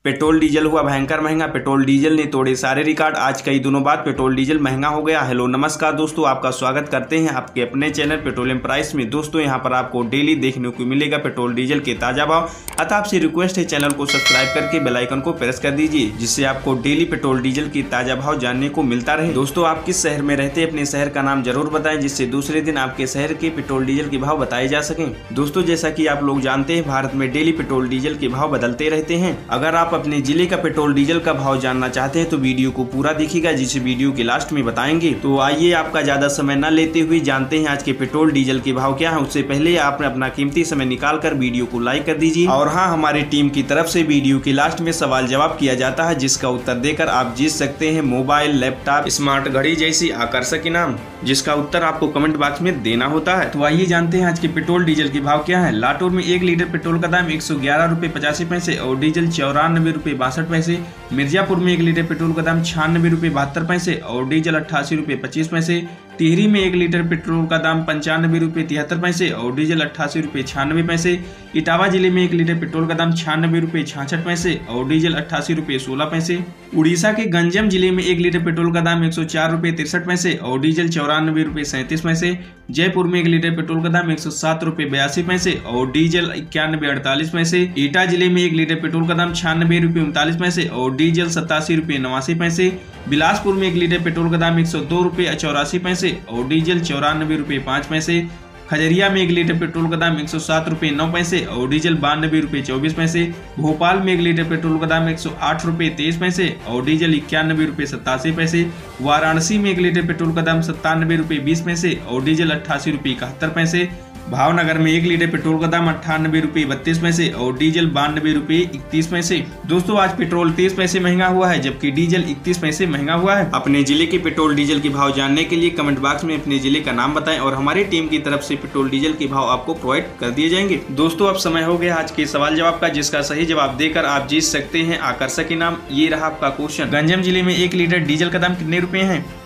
Petrol diesel हुआ भयंकर महंगा। पेट्रोल डीजल ने तोड़े सारे रिकॉर्ड। आज कई दिनों बाद पेट्रोल डीजल महंगा हो गया। हेलो नमस्कार दोस्तों, आपका स्वागत करते हैं आपके अपने चैनल पेट्रोलियम प्राइस में। दोस्तों यहां पर आपको डेली देखने को मिलेगा पेट्रोल डीजल के ताजा भाव। अतः आपसे रिक्वेस्ट है चैनल को सब्सक्राइब करके बेल आइकन को प्रेस कर दीजिए, जिससे आपको डेली पेट्रोल डीजल की ताजा भाव जानने को मिलता रहे। दोस्तों आप किस शहर में रहते हैं अपने शहर का नाम जरूर बताएं, जिससे दूसरे दिन आपके शहर के पेट्रोल डीजल के भाव बताए जा सकें। दोस्तों जैसा कि आप लोग जानते हैं भारत में डेली पेट्रोल डीजल के भाव बदलते रहते हैं। अगर आप अपने जिले का पेट्रोल डीजल का भाव जानना चाहते हैं तो वीडियो को पूरा देखिएगा, जिसे वीडियो के लास्ट में बताएंगे। तो आइए आपका ज्यादा समय न लेते हुए जानते हैं आज के पेट्रोल डीजल के भाव क्या है। उससे पहले आपने अपना कीमती समय निकालकर वीडियो को लाइक कर दीजिए। और हाँ, हमारी टीम की तरफ से वीडियो के लास्ट में सवाल जवाब किया जाता है, जिसका उत्तर देकर आप जीत सकते हैं मोबाइल, लैपटॉप, स्मार्ट घड़ी जैसी आकर्षक इनाम, जिसका उत्तर आपको कमेंट बॉक्स में देना होता है। तो आइए जानते हैं आज के पेट्रोल डीजल के भाव क्या है। लाटूर में 1 लीटर पेट्रोल का दाम 111 रुपए 85 पैसे और डीजल 94 रुपए 62 पैसे। मिर्जापुर में 1 लीटर पेट्रोल का दाम 96 रुपए 72 पैसे और डीजल 88 रुपए 25 पैसे। टिहरी में 1 लीटर पेट्रोल का दाम 95 रुपए 73 पैसे और डीजल 88 रुपए 96 पैसे। इटावा जिले में 1 लीटर पेट्रोल का दाम 96 रुपए 66 पैसे और डीजल 88 रुपए 16 पैसे। उड़ीसा के गंजम जिले में 1 लीटर पेट्रोल का दाम 104 रुपए 63 पैसे और डीजल 94 रुपए 37 पैसे। जयपुर में 1 लीटर पेट्रोल का दाम 107 रुपए 82 पैसे और डीजल 91 48 पैसे। ईटा जिले में 1 लीटर पेट्रोल का दाम 96 रुपए 39 पैसे और डीजल 87 रुपए 89 पैसे। बिलासपुर में 1 लीटर पेट्रोल का दाम 102 रुपए 84 पैसे और डीजल 94 रुपए 5 पैसे। खजरिया में 1 लीटर पेट्रोल का दाम 107 रुपए 9 पैसे और डीजल 92 रुपए 24 पैसे। भोपाल में 1 लीटर पेट्रोल का दाम 108 रुपए 23 पैसे और डीजल 91 रुपए 87 पैसे। वाराणसी में 1 लीटर पेट्रोल का दाम 97 रुपए 20 पैसे और डीजल 88 रुपए 71 पैसे। भावनगर में 1 लीटर पेट्रोल का दाम 98 रुपए 32 पैसे और डीजल 92 रुपए 31 पैसे। दोस्तों आज पेट्रोल 30 पैसे महंगा हुआ है, जबकि डीजल 31 पैसे महंगा हुआ है। अपने जिले के पेट्रोल डीजल के भाव जानने के लिए कमेंट बॉक्स में अपने जिले का नाम बताएं और हमारी टीम की तरफ से पेट्रोल डीजल के भाव आपको प्रोवाइड कर दिए जाएंगे। दोस्तों अब समय हो गया आज के सवाल जवाब का, जिसका सही जवाब देकर आप जीत सकते हैं आकर्षक इनाम। ये रहा आपका क्वेश्चन। गंजम जिले में 1 लीटर डीजल का दाम कितने रुपए है?